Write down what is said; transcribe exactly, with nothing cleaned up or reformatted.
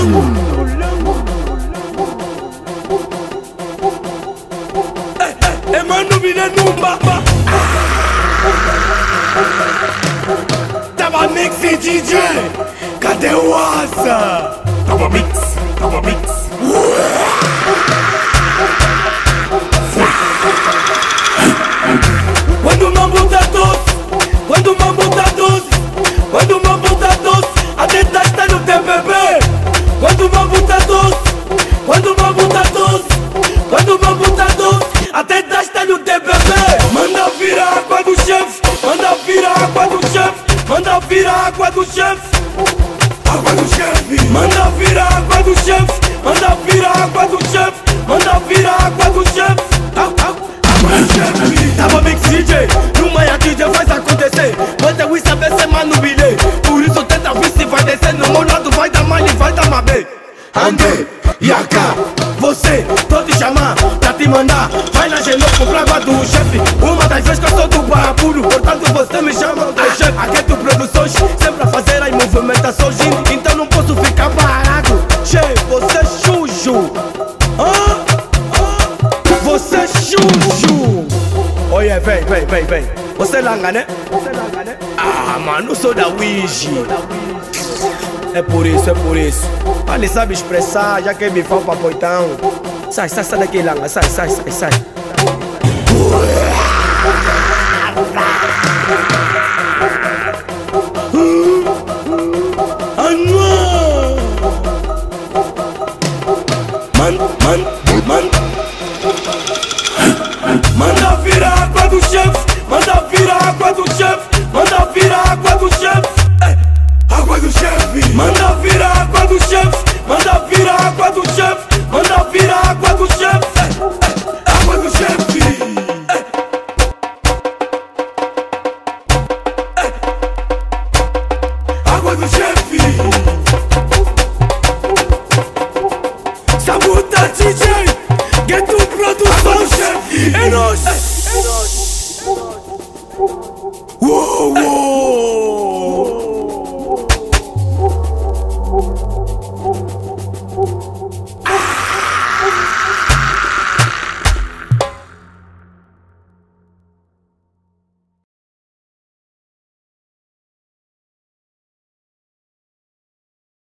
É mano, vira numba. Tava mix e D J. Cadê o Asa? Tava mix, tava mix. Quando o mambo tá doce, quando o mambo tá doce, quando o mambo tá doce, a teta está no T P B. Quando o mambo tá doce, quando o mambo tá doce, quando o mambo tá doce, a teta está no T P B. Manda vir a água do chefe, manda vir a água do chefe, manda vir a água do chefe. Água do chefe, manda vir a água do chefe, manda vir a água do chefe, manda vir a água do chefe. Tava mix D J, no Maia D J faz acontecer. Manda o saber ser mano bilhete. Por isso tenta ver se vai descer. No meu lado vai dar mal e vai dar mabê. Andei, e cá, você, tô te chamar pra te mandar. Vai na Genoco pra água do chefe. Uma das vezes que eu sou do Barapuro, portanto você me chama de chefe. Aqui é tu produções, sempre a fazer as movimentações. Então não posso ficar parado. Chefe, você é chuchu. Ah? Você é chuchu. Olha, vem, vem, vem, vem. Você langa, né? Ah, mano, eu sou da Ouija. É por isso, é por isso. Ele sabe expressar, já que me fala pra poitão. Sai, sai, sai daqui, langa. Sai, sai, sai, sai. Man, man, man. Manda vir a água do chefe, manda vir a água do chefe, manda vir a água do chefe. Água do chefe, manda vir a água do chefe, manda vir a água do chefe, manda vir a água do chefe. Água do chefe. Água do chefe. Sabuta D J, Gueto Produções. É nóis. Uou, uou.